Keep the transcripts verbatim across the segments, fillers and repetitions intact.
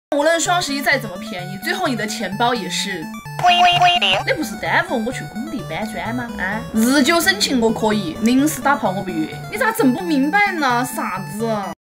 无论双十一再怎么便宜，最后你的钱包也是归归归零。 你不是耽误我去工地搬砖吗？啊，日久生情我可以，临时打炮我不约。你咋整不明白呢？傻子！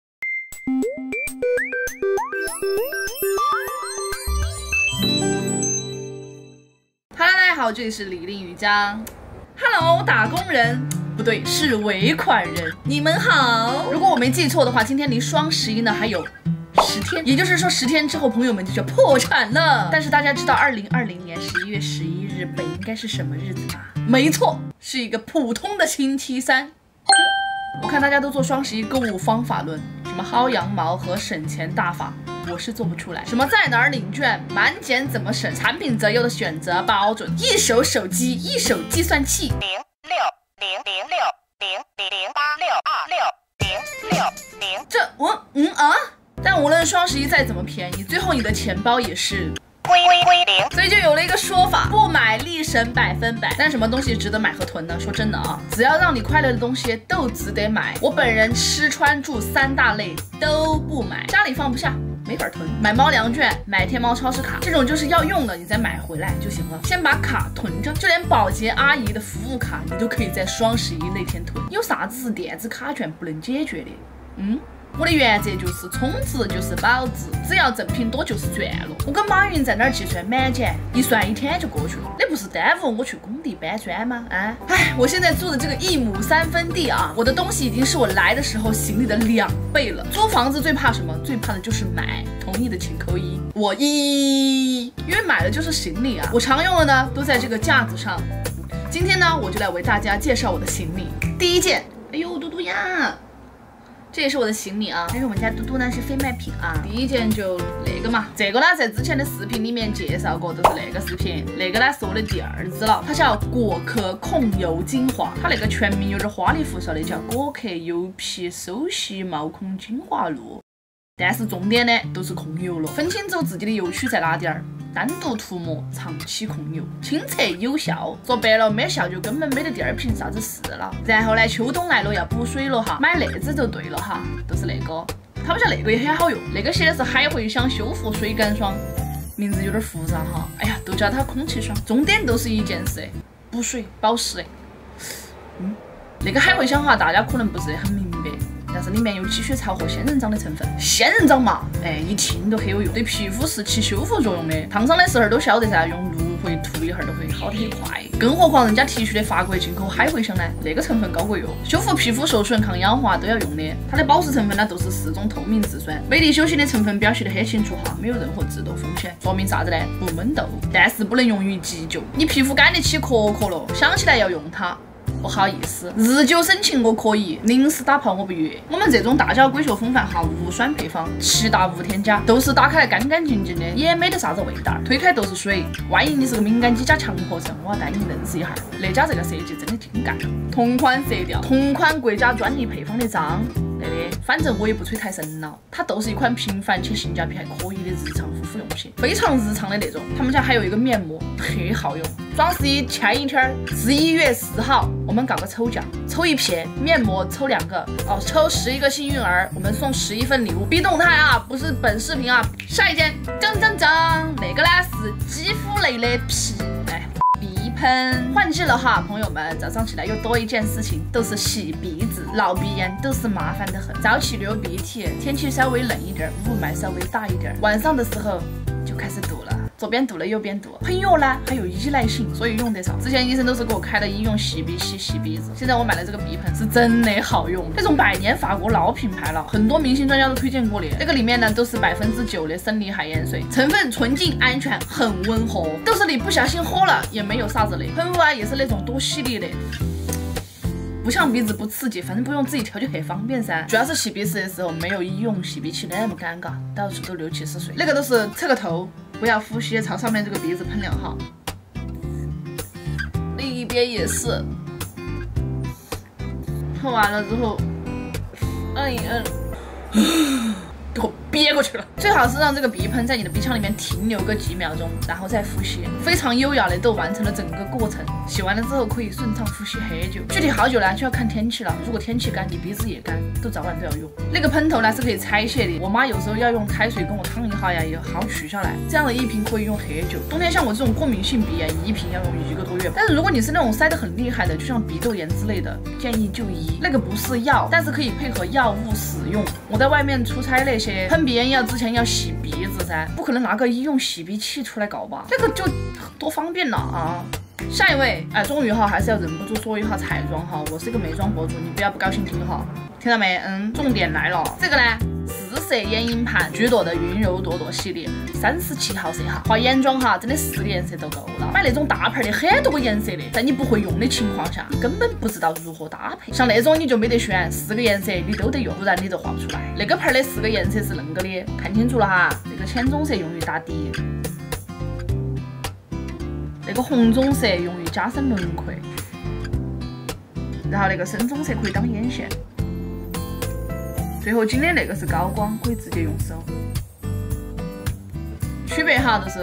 Hello， 大家好，这里是李令瑜伽。Hello， 打工人，不对，是尾款人，你们好。如果我没记错的话，今天离双十一呢还有十天，也就是说十天之后，朋友们就要破产了。但是大家知道，二零二零年十一月十一日本应该是什么日子吗？没错，是一个普通的星期三。我看大家都做双十一购物方法论，什么薅羊毛和省钱大法。 我是做不出来，什么在哪儿领券、满减怎么省、产品择优的选择标准，一手手机，一手计算器。 零六零零六零零零八六二六零六零， 这我嗯啊！但无论双十一再怎么便宜，最后你的钱包也是归归归零。 所以就有了一个说法：不买立省百分百。但什么东西值得买和囤呢？说真的啊，只要让你快乐的东西都值得买。我本人吃穿住三大类都不买，家里放不下。 没法囤，买猫粮券、买天猫超市卡，这种就是要用了你再买回来就行了。先把卡囤着，就连保洁阿姨的服务卡，你都可以在双十一那天囤。有啥子是电子卡券不能解决的？嗯，我的原则就是充值就是保值，只要赠品多就是赚了。我跟马云在那儿计算满减，一算一天就过去了。你不是耽误我去工地搬砖吗？啊，哎，我现在住的这个一亩三分地啊，我的东西已经是我来的时候行李的两倍了。租房子最怕什么？最怕的就是买。 同意的请扣一，我一，因为买的就是行李啊，我常用的呢都在这个架子上。今天呢，我就来为大家介绍我的行李。第一件，哎呦，嘟嘟呀，这也是我的行李啊，但是我们家嘟嘟呢是非卖品啊。第一件就那个嘛，这个呢在之前的视频里面介绍过，都是那个视频，那个呢是我的第二支了，它叫果壳控油精华，它那个全名有点花里胡哨的，叫果壳油皮首席毛孔精华露。 但是重点呢都是控油了，分清楚自己的油区在哪点儿，单独涂抹，长期控油，清澈有效。说白了，没效就根本没得第二瓶啥子事了。然后呢，秋冬来了要补水了哈，买那支就对了哈，都是那个。他们家那个也很好用，那个写的是海茴香修复水干霜，名字有点复杂哈。哎呀，都叫它空气霜，重点都是一件事，补水保湿的。嗯，那个海茴香哈，大家可能不是很明白。 但是里面有积雪草和仙人掌的成分，仙人掌嘛，哎，一听都很有用，对皮肤是起修复作用的。烫伤的时候都晓得噻，用芦荟涂一下都会好得很快。更何况人家提取的法国进口海茴香呢，那个成分高过哟，修复皮肤受损、抗氧化都要用的。它的保湿成分呢都是四种透明质酸，美丽修行的成分表现得很清楚哈，没有任何致痘风险，说明啥子呢？不闷痘，但是不能用于急救。你皮肤干得起壳壳了，想起来要用它。 不好意思，日久生情我可以，临时打炮我不约。我们这种大小龟壳风范哈，无酸配方，七大无添加，豆豉打开来干干净净的，也没得啥子味道。推开都是水，万一你是个敏感肌加强迫症，我要带你认识一下。那家这个设计真的精干，同款色调，同款国家专利配方的章。 对的，反正我也不吹太深了。它都是一款平凡且性价比还可以的日常护肤用品，非常日常的那种。他们家还有一个面膜，特好用。双十一前一天，十一月四号，我们搞个抽奖，抽一片面膜，抽两个哦，抽十一个幸运儿，我们送十一份礼物。B 动态啊，不是本视频啊。下一件，铮铮铮，那个呢是肌肤类的皮，哎。 鼻喷换季了哈，朋友们，早上起来又多一件事情，都是洗鼻子，老鼻炎都是麻烦的很。早起流鼻涕，天气稍微冷一点，雾霾稍微大一点，晚上的时候就开始堵了，左边堵了右边堵。喷药呢还有依赖性，所以用得少。之前医生都是给我开的医用洗鼻器洗鼻子，现在我买了这个鼻喷，是真的好用，那种百年法国老品牌了，很多明星专家都推荐过的。这个里面呢都是百分之九的生理海盐水，成分纯净安全，很温和，都是你不小心喝了也没有啥子的。喷雾啊也是那种多吸力的。 不像鼻子不刺激，反正不用自己调就很方便噻。主要是洗鼻子的时候没有医用洗鼻器那么尴尬，到处都流起湿水。那个都是侧个头，不要呼吸，朝上面这个鼻子喷两下。另一边也是，喷完了之后，摁一摁，我憋过去了。最好是让这个鼻喷在你的鼻腔里面停留个几秒钟，然后再呼吸，非常优雅的都完成了整个过程。洗完了之后可以顺畅呼吸很久，具体好久呢就要看天气了。如果天气干，你鼻子也干，都早晚都要用。那个喷头呢是可以拆卸的，我妈有时候要用开水跟我烫一下呀，也好取下来。这样的一瓶可以用很久。冬天像我这种过敏性鼻炎，一瓶要用一个多月。但是如果你是那种塞得很厉害的，就像鼻窦炎之类的，建议就医。那个不是药，但是可以配合药物使用。我在外面出差那些喷鼻炎药之前要洗鼻子噻，不可能拿个医用洗鼻器出来搞吧？这个就多方便了啊！下一位，哎，终于哈，还是要忍不住说一下彩妆哈。我是一个美妆博主，你不要不高兴听哈，听到没？嗯，重点来了，这个呢，四色眼影盘，居朵的云柔朵朵系列，三十七毫升哈。画眼妆哈，真的四个颜色都够了。买那种大盘的很多个颜色的，在你不会用的情况下，根本不知道如何搭配。像那种你就没得选，四个颜色你都得用，不然你就画不出来。那个盘的四个颜色是恁个的，看清楚了哈。那个浅棕色用于打底。那个红棕色用于加深轮廓，然后那个深棕色可以当眼线，最后金的那个是高光，可以直接用手。区别哈就是，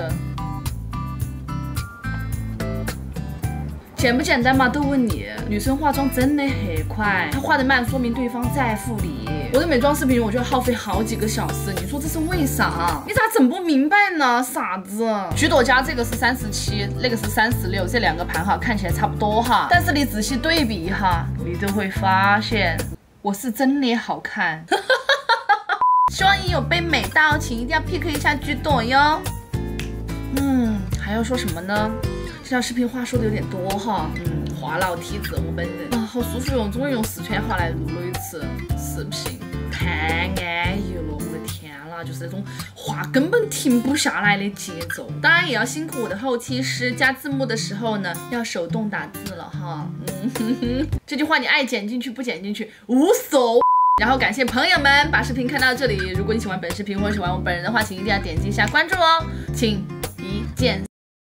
简不简单嘛？都问你，女生化妆真的很快，她画得慢说明对方在乎你。我的美妆视频我就要耗费好几个小时，你说这是为啥？你咋整不明白呢？傻子！居朵家这个是三十七，那个是三十六，这两个盘哈看起来差不多哈，但是你仔细对比一下，你就会发现我是真的好看。希望你有被美到，请一定要 pick 一下居朵哟。嗯，还要说什么呢？这条视频话说的有点多哈，嗯，话痨体质我本人啊，好舒服哟，终于用四川话来录了一次视频，太安逸了，我的天啦，就是那种话根本停不下来的节奏。当然也要辛苦我的后期师，加字幕的时候呢，要手动打字了哈。嗯哼哼，这句话你爱剪进去不剪进去无所谓。然后感谢朋友们把视频看到这里，如果你喜欢本视频或者喜欢我本人的话，请一定要点击一下关注哦，请一键。